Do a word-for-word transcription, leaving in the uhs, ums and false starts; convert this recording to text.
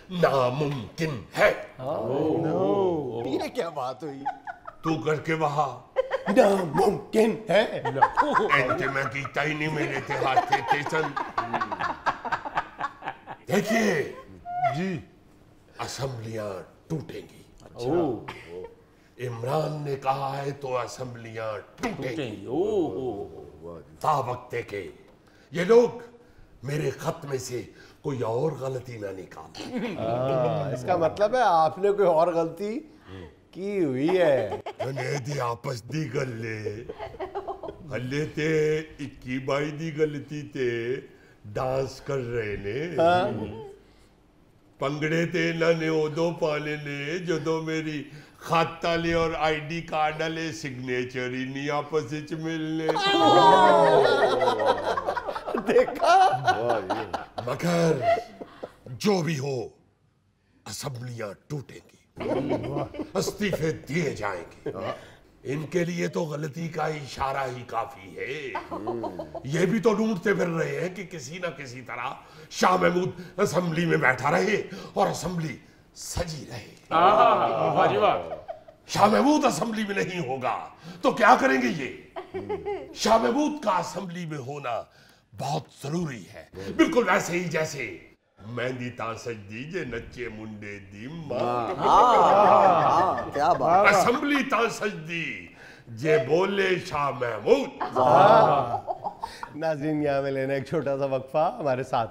नामुमकिन है। ये क्या बात हुई? तू करके वहा नामुमकिन है। ऐसे मैं कीता ही नहीं मेरे ते हाथ थे तेसन। देखिए जी, असेंबलियां टूटेंगी। इमरान ने कहा है तो असेंबलियां टूटेंगी। ता वक्ते के ये लोग मेरे खत में से कोई और गलती ना निकाल। इसका मतलब है आपने कोई और गलती की हुई है। दी आपस दी गल्ले हल्ले ते इक्की बाई दी गलती ते डांस कर रहे ने। पंगड़े ते इन्होंने उदो पाने ने जदों मेरी खाता ले और आईडी कार्ड ले सिग्नेचर ही नहीं आपस विच मिलने। देखा? मगर जो भी हो असेंबलियां टूटेंगी, इस्तीफे दिए जाएंगे। इनके लिए तो गलती का इशारा ही काफी है। ये भी तो ढूंढते फिर रहे हैं कि किसी ना किसी तरह शाह महमूद असेंबली में बैठा रहे और असेंबली सजी रहे। शाह महमूद असेंबली में नहीं होगा तो क्या करेंगे ये? शाह महमूद का असेंबली में होना बहुत जरूरी है, बिल्कुल वैसे ही जैसे मेहंदी ता सजदी जे नच्चे मुंडे दी मां। क्या बात? असेंबली ता सजदी जे बोले शाह महमूद। नाज़रीन, यहाँ में लेना एक छोटा सा वक्फा, हमारे साथ